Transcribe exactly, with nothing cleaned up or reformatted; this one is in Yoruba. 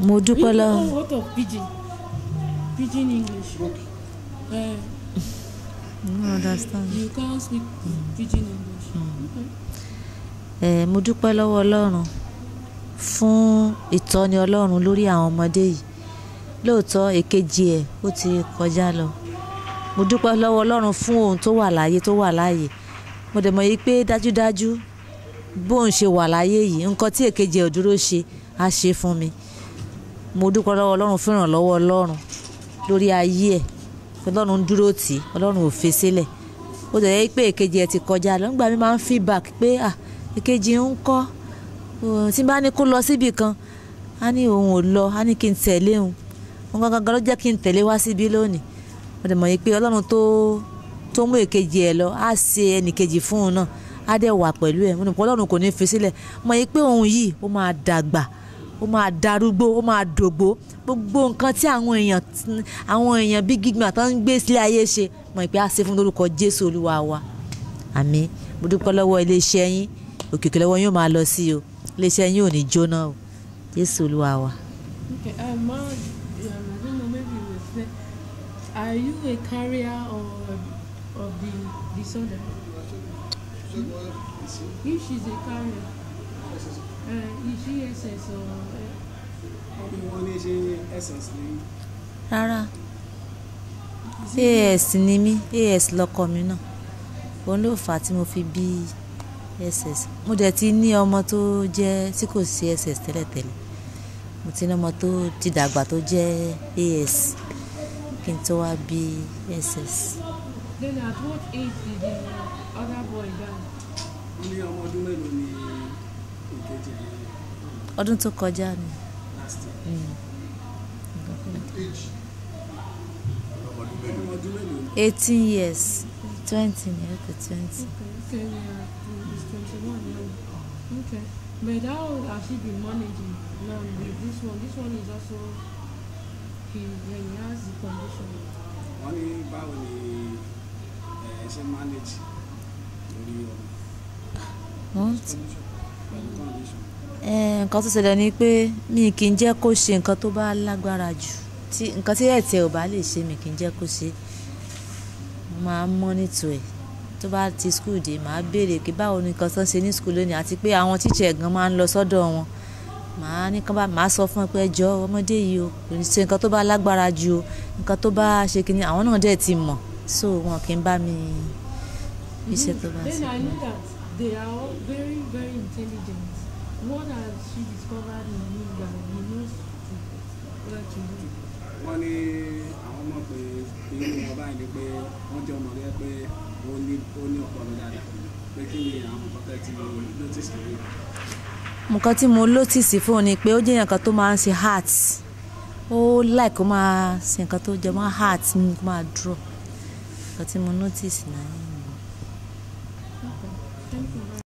mo dúpẹ́ lọ. Oh, what of pidgin? Pidgin English. Uh, I understand. You can't speak pidgin English. Okay. Eh, mo dúpẹ́ lọ́wọ́ Ọlọ́run fún ìtọ́ni Ọlọ́run lórí àwọn ọmọdé yìí. Lóòótọ́ èkejì ẹ̀ ó ti kọjá lọ. Mo dúpẹ́ lọ́wọ́ Ọlọ́run fún ohun tó wà láyé tó wà láyé. Mo dẹ̀ mọ̀ yìí pé dájúdájú bóun ṣe wà láyé yìí nǹkan tí èkejì ẹ̀ ò dúró ṣe á ṣe fún mi. Mo dúpẹ́ lọ́wọ́ Ọlọ́run fún ìrànlọ́wọ́ Ọlọ́run lórí ayé ẹ̀. Ọlọ́run dúró tì í, Ọlọ́run ò fi sílẹ̀. Ó dẹ̀ yẹ pé èkejì ẹ̀ ti kọjá lọ. Nígbà mi máa ń feedback pé à èkejì ń kọ́ tí n bá ní kó lọ síbì kan á ní òun ò lọ á ní kí n tẹ̀lé òun. Òun gangan ló jẹ́ kí n tẹ̀lé wá síbí lónìí. Mo dẹ̀ mọ̀ yìí pé Ọlọ́run tó tó mú èkejì ẹ̀ lọ á ṣe ẹnìkejì fún òun náà á dẹ̀ wà pẹ̀lú ẹ̀. Mo ní pé Ọlọ́run kò ní fi sílẹ̀. Mo mọ̀ yìí pé òun yìí ó máa dàgbà, ó máa darúgbó, ó máa dògbó. Gbogbo nǹkan tí àwọn èèyàn àwọn èèyàn bí gígbà tó ń gbé sílé ayé ṣe mọ̀ pé á ṣe fún lórúkọ Jésù Olúwa wa. Àmín. Mo dúpẹ́ lọ́wọ́ iléeṣẹ́ yín, òkèkè lọ́wọ́ yín ó máa lọ sí o. Iléeṣẹ́ yín ò ní jóná o. Jésù Olúwa wa. Okay, um, I don't know, maybe you will say, are you a carrier of, of the disorder? Hmm? If she's a carrier, uh, is she S S or? Rárá. A S ni mí, A S lọkọ mi náà. Òun ló fà á tí mo fi bí S S. Mo dẹ̀ ti ní ọmọ tó jẹ́ tí kò sí S S tẹ́lẹ̀tẹ́lẹ̀. Mo ti ní ọmọ tó ti dàgbà tó jẹ́ A S kí n tó wá bí S S. Then at what age did the other boy die? Wọ́n ní ọmọ ọdún mélòó ni ìkejì yẹn? Ọdún tó kọjá ni. Last year. Mm. Ọmọ ọdún mélòó ni? eighteen years. twenty ni ó pé twenty. Okay, okay, yeah, it's twenty-one now. Okay, but how has she been managing now with this one? This one is also he, yeah, he has the condition. Wọ́n ní báwo ni ẹ ṣe manage lórí ọmọ? Wọ́n Pẹ̀lú condition. nǹkan tó ṣẹlẹ̀ ni pé mi kì í jẹ́ kó ṣe nǹkan tó bá lágbára jù. Tí nǹkan tí ẹ̀tẹ̀ ò bá lè ṣe mi kì í jẹ́ kó ṣe. Mo máa ń monitor ẹ̀. Tó bá ti school dé màá béèrè pé báwo ni nǹkan tó ń ṣe ní school lónìí àti pé àwọn teacher gan máa ń lọ sọ́dọ̀ wọn. Màá ní kán bá màá sọ fún ẹ pé ẹ jọ̀ọ́ ọmọdé yìí o kò ní ṣe nǹkan tó bá lágbára jù o nǹkan tó bá ṣe kíní àwọn náà dẹ̀ ti mọ̀ so wọn kì í bá mi iṣẹ́ tó bá ṣe. Then I know that they are all very very intelligent. What has she discovered in you that he knows what to do? Wọ́n ní àwọn ọmọ pé inú wọn báyìí ni pé wọ́n jẹ́ ọmọ rẹ pé ó ní ó ní ọpọlọ dáadáa pé kí ni àwọn nǹkan tẹ́ ti notice lórí. Nǹkan tí mo notice fún ni pé ó jẹ́ nǹkan tó máa ń ṣe heart ó like ó máa ṣe nǹkan tó jẹ mọ́ heart mi kó máa draw nǹkan tí mo notice náà.